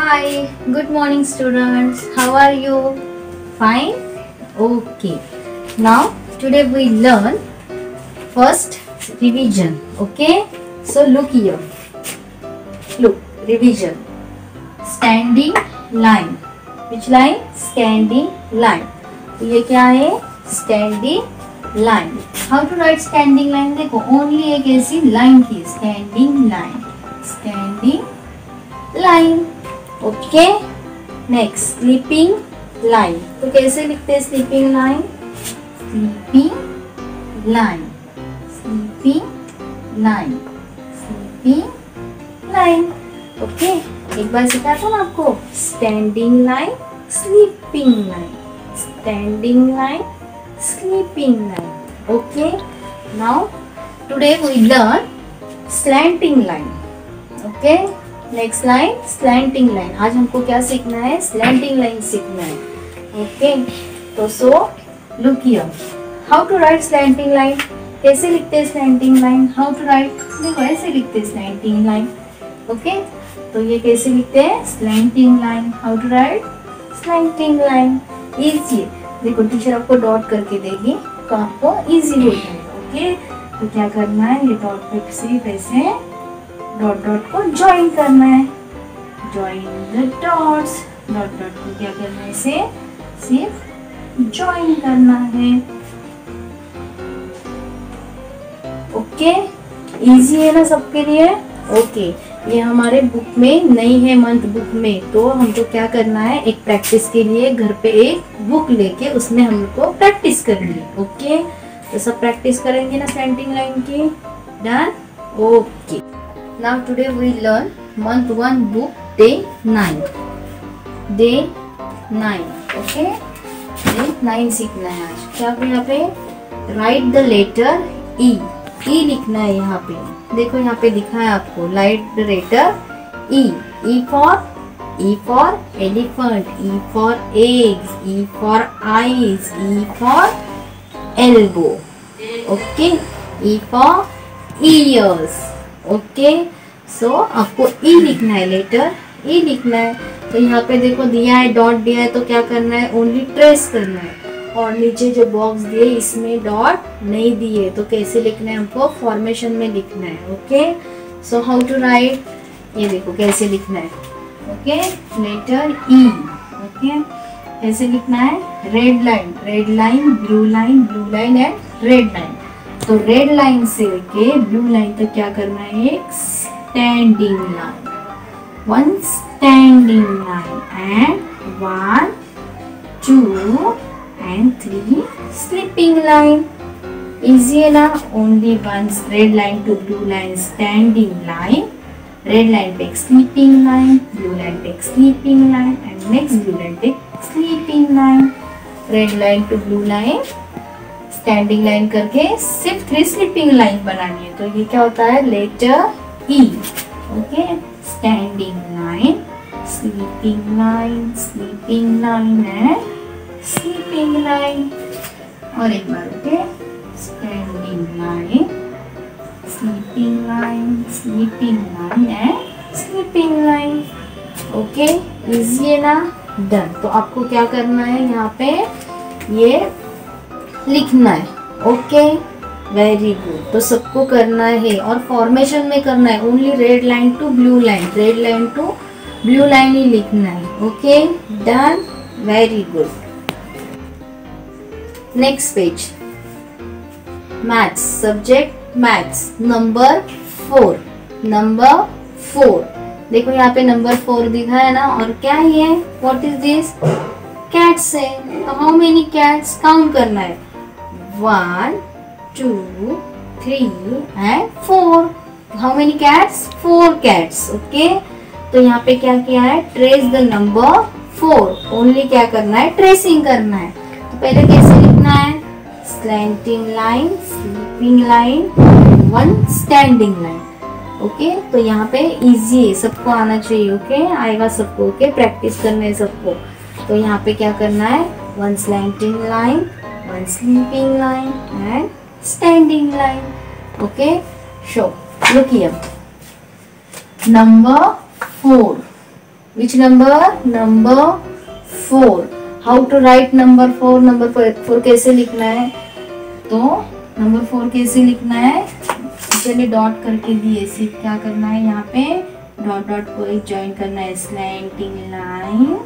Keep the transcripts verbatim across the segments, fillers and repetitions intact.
Hi, good morning students. How are you? Fine? Okay. Now today we learn first revision. Okay? So look here. Look, revision. Standing line. Which line? Standing line. तो ये क्या है? Standing line. How to write standing line? देखो only एक ऐसी line थी. Standing line. Standing line. Okay next sleeping line. तो कैसे लिखते हैं sleeping line? Sleeping line sleeping line sleeping line. Okay एक बार सिखाता हूँ आपको. Standing line sleeping line standing line sleeping line. Okay now today we learn slanting line. Okay next line slanting line. आज हमको क्या सीखना है? स्लैंटिंग लाइन सीखना है. ओके तो so look here. How to write slanting line. कैसे लिखते हैं slanting line? How to write? देखो ऐसे लिखते हैं स्लैंटिंग लाइन. ओके तो ये कैसे लिखते हैं? Slanting line. How to write slanting line? Easy. देखो टीचर आपको डॉट करके देगी तो आपको इजी हो जाएगा. ओके तो क्या करना है? ये डॉट पे सिर्फ ऐसे डॉट डॉट को ज्वाइन करना है. Join the dots. Dot dot को क्या करना है? इसे सिर्फ ज्वाइन करना है. ओके इजी है ना सबके लिए? ओके ये हमारे बुक में नहीं है, मंथ बुक में. तो हमको क्या करना है? एक प्रैक्टिस के लिए घर पे एक बुक लेके उसमें हमको प्रैक्टिस करनी है. ओके तो सब प्रैक्टिस करेंगे ना स्लैंटिंग लाइन की. Done. Okay now today we learn month one book day nine. day nine. okay day nine सीखना है आज. क्या पे यहाँ पे write the letter E. E लिखना है यहाँ पे. देखो यहाँ पे दिखा है आपको write the letter E. E for E for elephant. E for eggs. E for eyes. E for elbow. okay E for ears. Okay so आपको ई लिखना है. लेटर ई लिखना है. तो यहाँ पे देखो दिया है, डॉट दिया है. तो क्या करना है? ओनली ट्रेस करना है. और नीचे जो बॉक्स दिए इसमें डॉट नहीं दिए. तो कैसे लिखना है? हमको फॉर्मेशन में लिखना है. Okay so how to write? ये देखो कैसे लिखना है. Okay letter E. ओके कैसे लिखना है? Red line red line blue line blue line and red line. तो रेड लाइन से लेके ब्लू लाइन तक क्या करना है? एक standing line. One standing line and one two and three sleeping line. Easy है ना? Only one red line two blue line standing line. Red line पे एक स्लीपिंग लाइन. ब्लू लाइन पे एक sleeping line and next blue line पे sleeping line. Red line two blue line standing line करके सिर्फ three sleeping line बनानी है. तो ये क्या होता है? Letter E. Okay standing line sleeping line sleeping line and sleeping line. और एक बार. Okay standing line sleeping line sleeping line and sleeping line. Okay easy है ना? डन. तो आपको क्या करना है? यहाँ पे ये लिखना है. Okay very good. तो सबको करना है और फॉर्मेशन में करना है. Only red line two blue line red line two blue line ही लिखना है. Okay done. Very good. Next page. Maths subject maths number four. Number four. देखो यहाँ पे नंबर फोर दिखा है ना. और क्या है? What is this? कैट्स है. तो हाउ मेनी कैट्स काउंट करना है? One two three and four. How many cats? Four cats. Okay तो यहाँ पे क्या किया है? Trace the number four. Only क्या करना है? ट्रेसिंग करना है. तो पहले कैसे लिखना है? Slanting line sleeping line one standing line. Okay तो यहाँ पे इजी है. सबको आना चाहिए. Okay okay? आएगा सबको. Okay okay? प्रैक्टिस करना है सबको. तो यहाँ पे क्या करना है? One slanting line one sleeping line and standing line. Okay so look here. Number four. Which number? Number four. How to write number four? Number four कैसे लिखना है? तो नंबर फोर कैसे लिखना है? चलिए डॉट करके दिए, सिर्फ क्या करना है यहाँ पे डॉट डॉट को एक ज्वाइन करना है, स्लैंटिंग लाइन,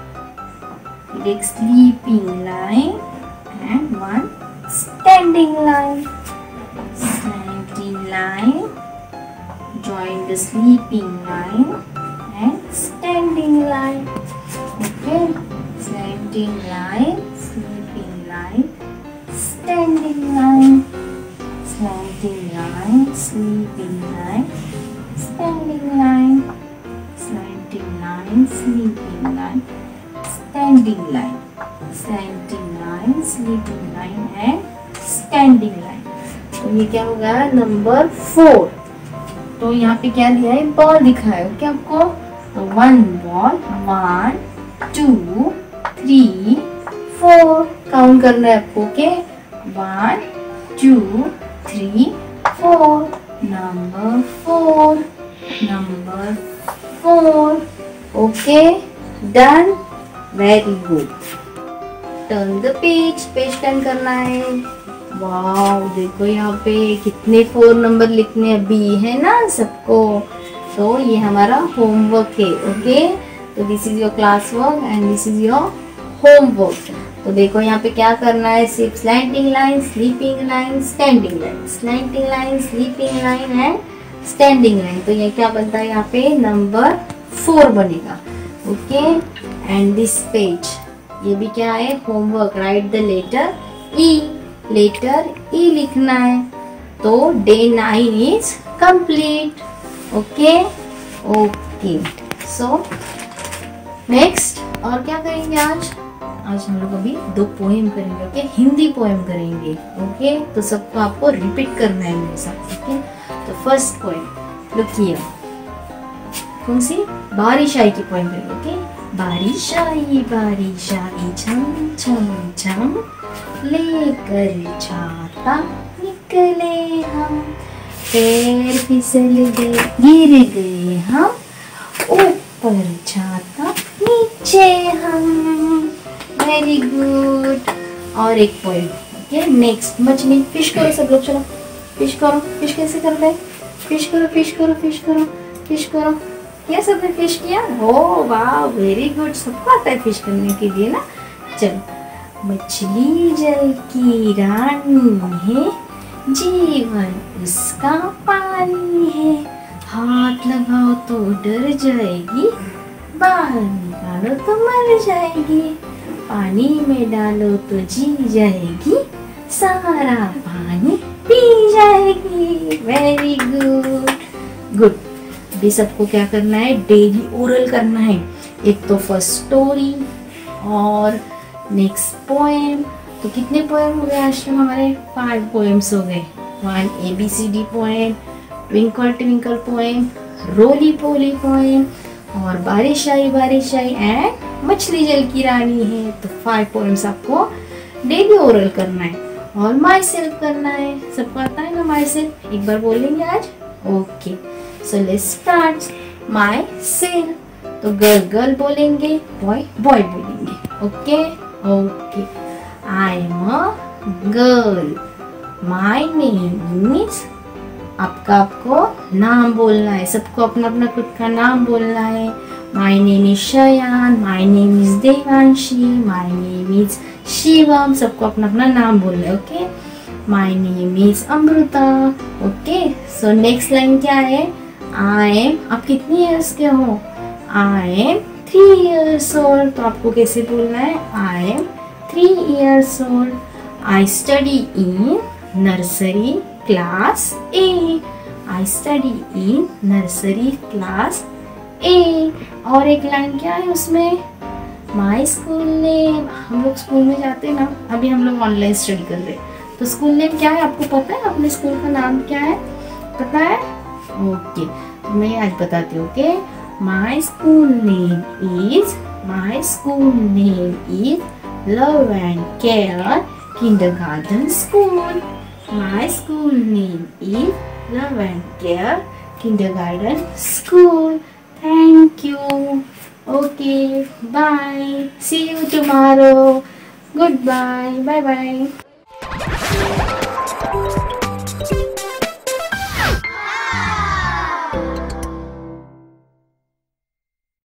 एक sleeping line and one standing line. Slanting line, join the sleeping line and standing line. Okay, slanting line, sleeping line, standing line, slanting line, sleeping line, standing line, slanting line, sleeping line, standing line, slanting line, sleeping line and standing line. तो ये क्या होगा? Number four. तो यहाँ पे क्या दिया है? बॉल दिखाया है क्या आपको? तो one ball, one two three four count करना है आपको. Okay, one two three four. Number four, number four. Okay, done. Very good. Turn the page. Page turn करना है. वाव, देखो यहाँ पे कितने फोर नंबर लिखने अभी है ना सबको. तो ये हमारा होमवर्क है. ओके, तो this is your class work and this is your homework. तो देखो यहाँ पे क्या करना है, सिर्फ slanting line, sleeping line, standing line, slanting line, sleeping line and standing line. तो ये क्या बनता है यहाँ पे? नंबर फोर बनेगा. ओके, एंड दिस पेज ये भी क्या है? Homework. Write the letter E. Letter E लिखना है. तो day nine is complete. Okay okay. So next और क्या करेंगे आज? आज हम लोग अभी दो पोएम करेंगे. ओके, हिंदी पोएम करेंगे. ओके, तो सबको आपको रिपीट करना है मेरे साथ. ओके, तो फर्स्ट पोएम लुक हियर. कौन सी? बारिश आई की पोएम करेंगे. ओके, बारिश आई बारिश आई छम छम छम, लेकर छाता निकले हम, पैर फिसल गए गिर गए हम, ऊपर छाता नीचे हम. Very good. और एक पोएम. ओके, नेक्स्ट मछली. फिश करो सब लोग. चलो फिश करो. फिश कैसे करते हैं? फिश करो फिश करो फिश करो फिश करो. ये सबने फिश किया? ओ वाह, वेरी गुड. सबको आता है फिश करने के लिए ना. चलो, मछली जल की रानी है, जीवन उसका पानी है, हाथ लगाओ तो डर जाएगी, बाहर निकालो तो मर जाएगी, पानी में डालो तो जी जाएगी, सारा पानी पी जाएगी. Very good. गुड. अभी सबको क्या करना है? डेली ओरल करना है. एक तो फर्स्ट स्टोरी और नेक्स्ट पोएम. तो कितने पोएम हो गए आज तक हमारे? फाइव पोएम्स हो गए. One A B C D poem, twinkle twinkle poem, roly poly poem और बारिश आई बारिश आई एंड मछली जल की रानी है. तो फाइव पोएम्स आपको डेली ओरल करना है और माई सेल्फ करना है. सबको आता है ना माई सेल्फ? एक बार बोलेंगे आज. Okay, so let's start. Myself. तो गर्ल गर्ल बोलेंगे, बॉय बॉय बोलेंगे. Okay okay. I am a girl. My name is. आपका आपको नाम बोलना है. सबको अपना अपना खुद का नाम बोलना है. My name is Shayan, my name is Devanshi, my name is Shivam. सबको अपना अपना नाम बोलना है. Okay, my name is Amrita. Okay, so next line क्या है? I am. आप कितनी ईयर्स के हो? I am three years old. तो आपको कैसे बोलना है? I am three years old. I study in nursery class A. I study in nursery class A. और एक लाइन क्या है उसमें? My school name. हम लोग स्कूल में जाते हैं ना, अभी हम लोग ऑनलाइन स्टडी कर रहे हैं. तो स्कूल नेम क्या है आपको पता है? अपने स्कूल का नाम क्या है पता है? ओके, तो मैं आज बताती हूँ. Okay, my school name is my school name is love and care kindergarten school. My school name is love and care kindergarten school. Thank you. Okay bye, see you tomorrow, goodbye, bye bye.